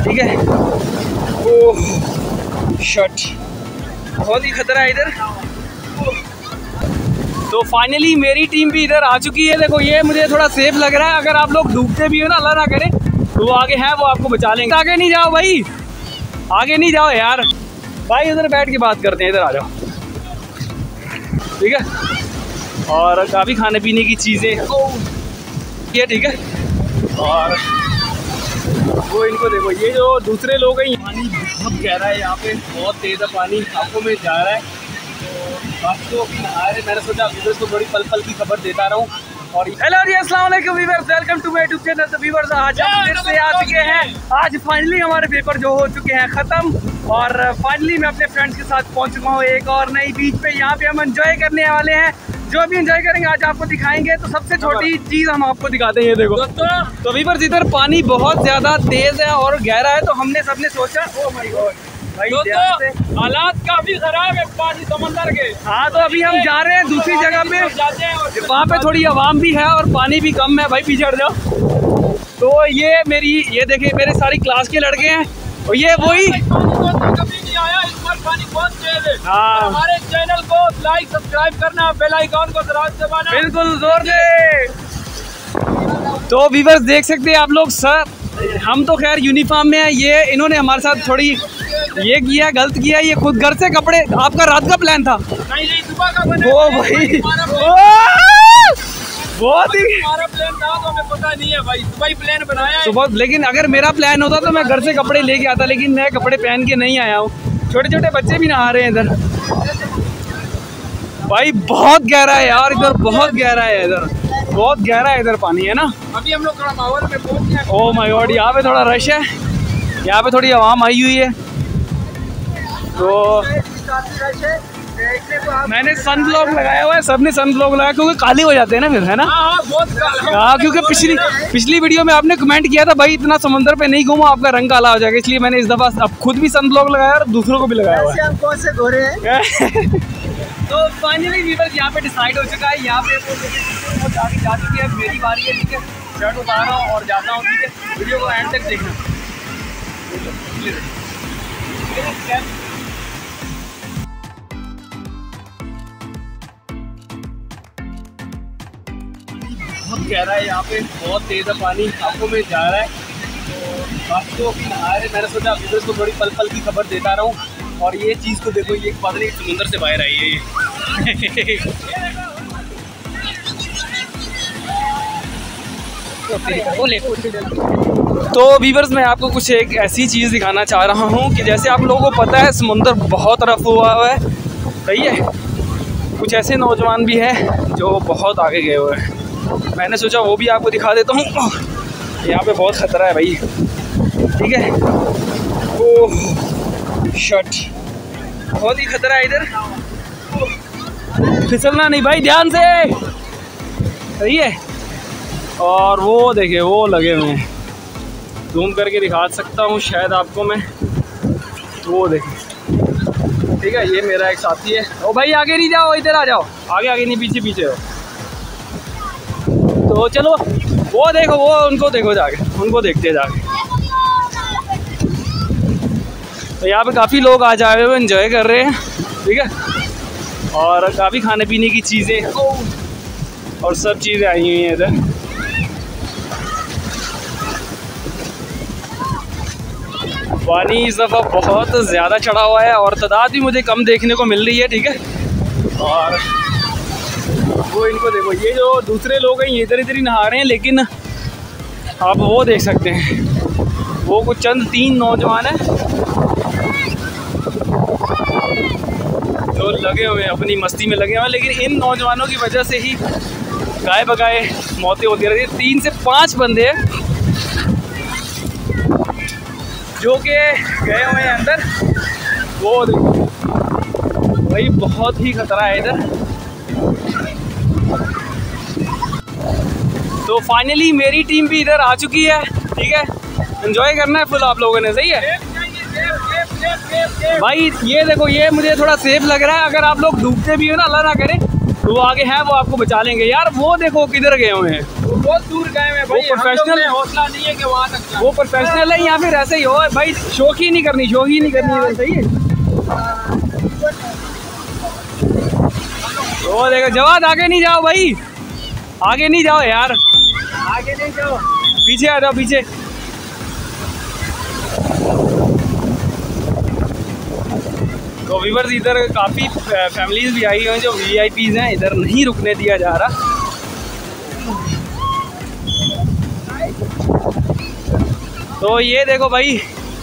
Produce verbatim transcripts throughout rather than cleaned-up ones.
ठीक है। ओह शट, बहुत ही खतरा है इधर। तो फाइनली मेरी टीम भी इधर आ चुकी है। देखो ये मुझे थोड़ा सेफ लग रहा है। अगर आप लोग डूबते भी हो ना, अल्लाह ना करे, तो वो आगे है, वो आपको बचा लेंगे। आगे नहीं जाओ भाई, आगे नहीं जाओ यार भाई, इधर बैठ के बात करते हैं, इधर आ जाओ, ठीक है। और काफ़ी खाने पीने की चीज़ें ये, ठीक है। और वो इनको देखो, ये जो दूसरे लोग हैं, पानी बहुत गहरा है यहाँ पे, बहुत तेज़ है पानी, आंखों में जा रहा है। तो बाकी तो नहा रहे, मैंने सोचा व्यूअर्स को बड़ी पल पल की खबर देता रहूँ। और हेलो जी, अस्सलाम वालेकुम viewers, welcome to my YouTube channel. तो व्यूअर्स आज हम फिर से आ चुके हैं। आज फाइनली हमारे पेपर जो हो चुके हैं ख़त्म, और फाइनली मैं अपने फ्रेंड्स के साथ पहुंच चुका हूँ एक और नई बीच पे। यहाँ पे हम एंजॉय करने वाले हैं, जो भी एंजॉय करेंगे आज आपको दिखाएंगे। तो सबसे छोटी चीज़ हम आपको दिखाते हैं, ये देखो। तो व्यूअर्स इधर पानी बहुत ज़्यादा तेज़ है और गहरा है, तो हमने सबने सोचा ओ माय गॉड भाई, तो हालात काफी खराब है पानी समंदर के। हाँ, तो अभी हम जा रहे हैं दूसरी जगह पे, वहाँ पे थोड़ी आवाम भी है और पानी भी कम है। भाई पीछे हट जाओ। तो ये मेरी, ये देखिए मेरे सारी क्लास के लड़के हैं, और ये वही कभी नहीं आया, इस बार पानी बहुत तेज है। हाँ, हमारे चैनल को लाइक सब्सक्राइब करना, बेल आइकॉन को जरूर दबाना, बिल्कुल जोर से। तो व्यूअर्स देख सकते हैं आप लोग, सर हम तो खैर यूनिफॉर्म में है, ये इन्होंने हमारे साथ थोड़ी ये किया, गलत किया। ये खुद घर से कपड़े, आपका रात का प्लान था? नहीं नहीं, सुबह का बने। ओ भाई बहुत ही हमारा प्लान था, तो हमें पता नहीं है भाई, सुबह ही प्लान बनाया है सुबह। लेकिन अगर मेरा प्लान होता तो मैं घर से कपड़े लेके आता, लेकिन मैं कपड़े पहन के नहीं आया हूँ। छोटे छोटे बच्चे भी नहा रहे हैं इधर। भाई बहुत गहरा है यार इधर, बहुत गहरा है इधर, बहुत गहरा है इधर पानी, है ना। अभी हम लोग थोड़ा माहौल में पहुंच गए। ओ माय गॉड, यहाँ पे थोड़ा रश है, यहाँ पे थोड़ी आवाम आई हुई है। तो मैंने सन ब्लॉक लगाया हुआ है, सबने सन ब्लॉक लगाया, क्योंकि काले हो जाते हैं ना फिर, है ना। हाँ, क्योंकि पिछली पिछली वीडियो में आपने कमेंट किया था भाई इतना समुद्र पे नहीं घूमो, आपका रंग काला हो जाएगा, इसलिए मैंने इस दफा अब खुद भी सन ब्लॉक लगाया और दूसरों को भी लगाया हुआ है। कौन से गोरे हैं? तो फाइनली व्यूअर्स यहाँ पे डिसाइड हो चुका है, यहाँ पे वो जाके जा चुकी है, मेरी बारी है, ठीक है। शर्ट उतार रहा हूँ और जाता हूँ, ठीक है। वीडियो को एंड तक देखना। बहुत गहरा है यहाँ पे, बहुत तेज़ है पानी, आंखों में जा रहा है। तो बाकी तो नहा रहे, मैंने सोचा व्यूअर्स को बड़ी पल पल की खबर देता रहूँ। और ये चीज़ को देखो, ये पता समुंदर से बाहर आई है ये। तो व्यूअर्स मैं आपको कुछ एक ऐसी चीज़ दिखाना चाह रहा हूँ कि जैसे आप लोगों को पता है समुंदर बहुत रफ हुआ हुआ है, सही है। कुछ ऐसे नौजवान भी हैं जो बहुत आगे गए हुए हैं, मैंने सोचा वो भी आपको दिखा देता हूँ। यहाँ पे बहुत ख़तरा है भाई, ठीक है। ओह शट, बहुत ही खतरा है इधर, फिसलना नहीं भाई, ध्यान से, सही है। और वो देखिए वो लगे हुए हैं, जूम करके दिखा सकता हूँ शायद आपको मैं, वो देखिए, ठीक है। ये मेरा एक साथी है। ओ भाई आगे नहीं जाओ, इधर आ जाओ, आगे आगे नहीं, पीछे पीछे हो। तो चलो वो देखो, वो उनको देखो जाके, उनको देखते जाके। तो यहाँ पे काफ़ी लोग आज आए हुए एंजॉय कर रहे हैं, ठीक है। और काफ़ी खाने पीने की चीज़ें और सब चीज़ें आई हुई हैं इधर। पानी इस दफ़ा बहुत ज़्यादा चढ़ा हुआ है और तादाद भी मुझे कम देखने को मिल रही है, ठीक है। और वो इनको देखो, ये जो दूसरे लोग हैं ये इधर इधर ही नहा रहे हैं, लेकिन आप वो देख सकते हैं, वो कुछ चंद तीन नौजवान हैं जो लगे हुए हैं, अपनी मस्ती में लगे हुए हैं। लेकिन इन नौजवानों की वजह से ही गाय बगाए मौतें होती रहती हैं। तीन से पाँच बंदे हैं जो कि गए हुए हैं अंदर, वो देखो भाई बहुत ही खतरा है इधर। तो फाइनली मेरी टीम भी इधर आ चुकी है, ठीक है। एंजॉय करना है फुल आप लोगों ने, सही है भाई। ये देखो, ये मुझे थोड़ा सेफ लग रहा है। अगर आप लोग डूबते भी हो ना, अल्लाह ना करे, तो वो आगे हैं, वो आपको बचा लेंगे यार। वो देखो किधर गए हुए हैं, वो बहुत दूर गए हैं भाई, वो प्रोफेशनल, हौसला नहीं है कि वहाँ तक जाए। वो प्रोफेशनल है या फिर ऐसे ही हो भाई, शौक ही नहीं करनी, शौक ही नहीं करनी है, सही है। वो देखो जवाद, आगे नहीं जाओ भाई, आगे नहीं जाओ यार, आगे नहीं जाओ, पीछे आ जाओ, पीछे। तो व्यूअर्स इधर काफ़ी फैमिलीज भी आई हुई हैं जो वी आई पीज़ हैं, इधर नहीं रुकने दिया जा रहा। तो ये देखो भाई,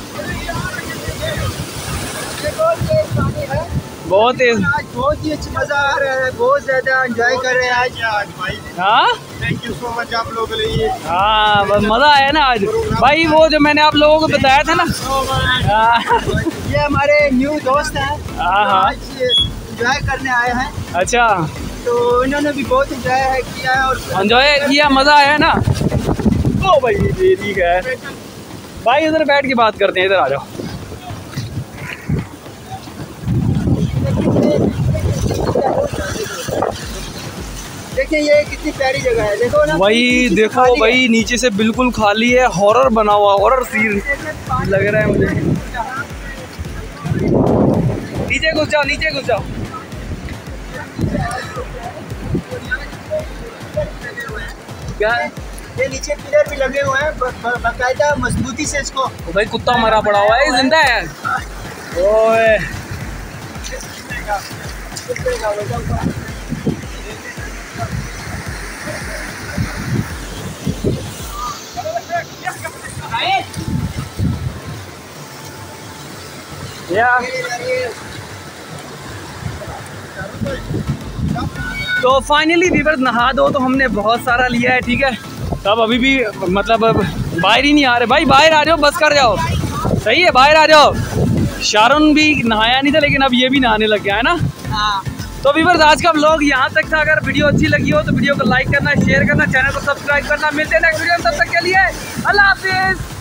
बहुत तेज, आज बहुत ही अच्छा मजा आ रहा है, बहुत ज्यादा एंजॉय कर रहे हैं आज आज भाई। हाँ थैंक यू सो मच आप लोगों के लिए। हाँ बस मज़ा आया ना आज भाई। वो जो मैंने आप लोगों को बताया था ना, हाँ ये हमारे न्यू दोस्त हैं, हाँ हाँ, आज एंजॉय करने आए हैं, अच्छा तो इन्होंने भी बहुत एंजॉय किया है और एंजॉय किया, मज़ा आया ना। ओ भाई ये ठीक है भाई, इधर बैठ के बात करते हैं, इधर आ जाओ। देखिए ये कितनी प्यारी जगह है, देखो ना भाई देखो भाई, नीचे से बिल्कुल खाली है, हॉरर बना हुआ, हॉरर सीन लग रहा है मुझे। नीचे घुस जाओ, नीचे घुस जाओ। क्या ये नीचे पिलर भी लगे हुए हैं, बाकायदा मजबूती से इसको। भाई कुत्ता मरा पड़ा हुआ है, जिंदा है। ओए या तो फाइनली वीवर नहा दो तो हमने बहुत सारा लिया है, ठीक है। तब अभी भी मतलब बाहर ही नहीं आ रहे भाई, बाहर आ जाओ, बस कर जाओ, सही है, बाहर आ जाओ। शारून भी नहाया नहीं था लेकिन अब ये भी नहाने लग गया है ना। हाँ। तो वीवर आज का व्लॉग यहाँ तक था। अगर वीडियो अच्छी लगी हो तो वीडियो को लाइक करना, शेयर करना, चैनल को सब्सक्राइब करना। मिलते हैं नेक्स्ट वीडियो में, तब तक के लिए अल्लाह हाफिज़।